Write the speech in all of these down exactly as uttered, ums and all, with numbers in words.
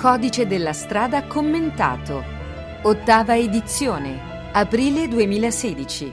Codice della strada commentato. Ottava edizione. Aprile duemilasedici.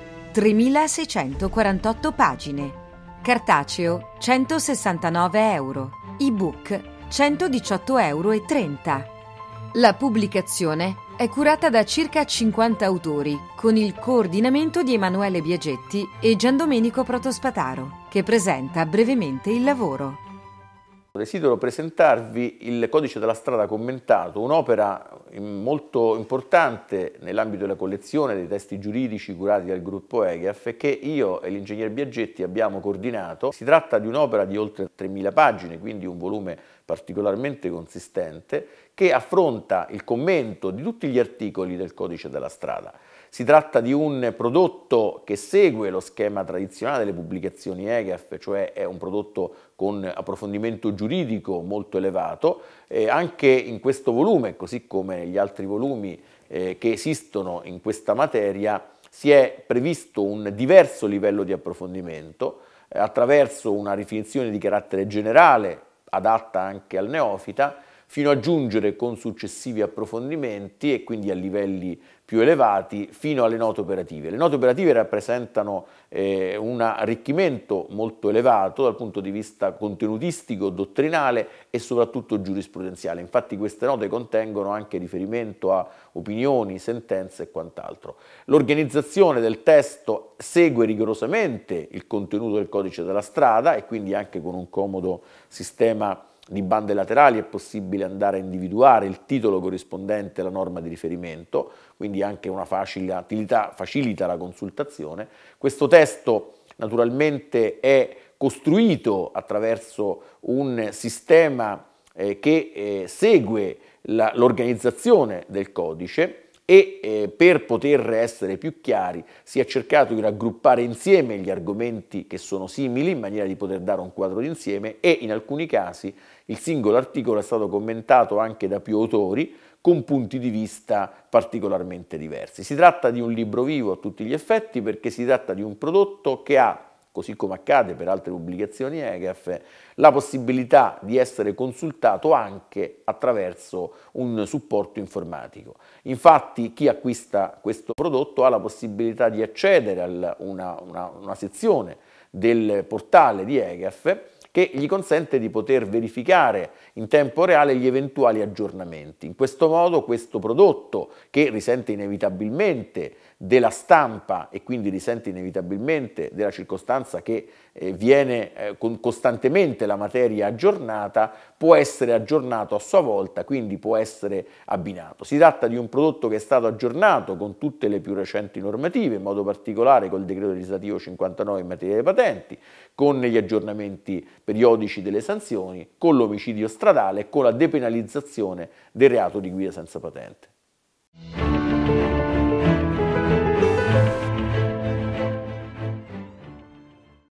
tremilaseicentoquarantotto pagine. Cartaceo centosessantanove euro. Ebook centodiciotto euro e trenta. La pubblicazione è curata da circa cinquanta autori, con il coordinamento di Emanuele Biagetti e Giandomenico Protospataro, che presenta brevemente il lavoro. Desidero presentarvi il Codice della strada commentato, un'opera molto importante nell'ambito della collezione dei testi giuridici curati dal gruppo E G A F che io e l'ingegner Biagetti abbiamo coordinato. Si tratta di un'opera di oltre tremila pagine, quindi un volume particolarmente consistente, che affronta il commento di tutti gli articoli del Codice della strada. Si tratta di un prodotto che segue lo schema tradizionale delle pubblicazioni E G A F, cioè è un prodotto con approfondimento giuridico molto elevato. Eh, anche in questo volume, così come negli altri volumi eh, che esistono in questa materia, si è previsto un diverso livello di approfondimento eh, attraverso una definizione di carattere generale, adatta anche al neofita, fino a giungere con successivi approfondimenti e quindi a livelli più elevati fino alle note operative. Le note operative rappresentano eh, un arricchimento molto elevato dal punto di vista contenutistico, dottrinale e soprattutto giurisprudenziale. Infatti queste note contengono anche riferimento a opinioni, sentenze e quant'altro. L'organizzazione del testo segue rigorosamente il contenuto del codice della strada e quindi anche con un comodo sistema di bande laterali è possibile andare a individuare il titolo corrispondente alla norma di riferimento, quindi anche una facilità, facilita la consultazione. Questo testo naturalmente è costruito attraverso un sistema eh, che eh, segue l'organizzazione del codice e eh, per poter essere più chiari si è cercato di raggruppare insieme gli argomenti che sono simili in maniera di poter dare un quadro d'insieme e in alcuni casi il singolo articolo è stato commentato anche da più autori con punti di vista particolarmente diversi. Si tratta di un libro vivo a tutti gli effetti perché si tratta di un prodotto che ha, così come accade per altre pubblicazioni E G A F, la possibilità di essere consultato anche attraverso un supporto informatico. Infatti chi acquista questo prodotto ha la possibilità di accedere a una, una, una sezione del portale di E G A F che gli consente di poter verificare in tempo reale gli eventuali aggiornamenti. In questo modo questo prodotto, che risente inevitabilmente della stampa e quindi risente inevitabilmente della circostanza che eh, viene eh, con costantemente la materia aggiornata, può essere aggiornato a sua volta, quindi può essere abbinato. Si tratta di un prodotto che è stato aggiornato con tutte le più recenti normative, in modo particolare col decreto legislativo cinquantanove in materia di patenti, con gli aggiornamenti periodici delle sanzioni, con l'omicidio stradale e con la depenalizzazione del reato di guida senza patente.